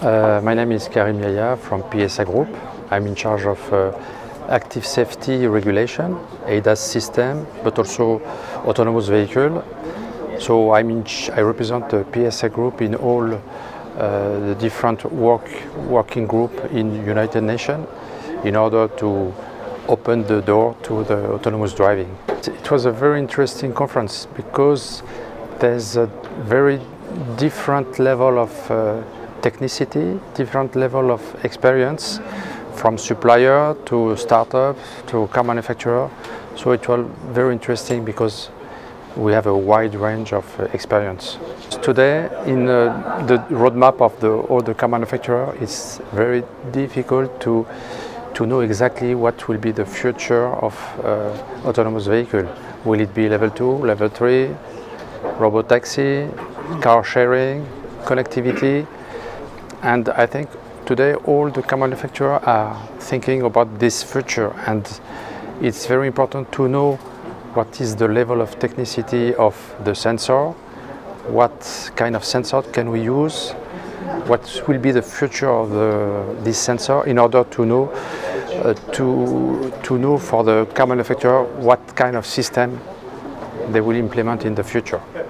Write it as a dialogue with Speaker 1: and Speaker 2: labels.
Speaker 1: My name is Karim Yahya from PSA Group. I'm in charge of active safety regulation, ADAS system, but also autonomous vehicle. So I represent the PSA Group in all the different working group in United Nations in order to open the door to the autonomous driving. It was a very interesting conference because there's a very different level of technicity, different level of experience from supplier to startup to car manufacturer. So it was very interesting because we have a wide range of experience. Today, in the roadmap of all the car manufacturer, it's very difficult to know exactly what will be the future of autonomous vehicle. Will it be level 2, level 3, robotaxi, car sharing, connectivity? And I think today all the car manufacturers are thinking about this future, and it's very important to know what is the level of technicity of the sensor, what kind of sensor can we use, what will be the future of this sensor in order to know for the car manufacturer what kind of system they will implement in the future.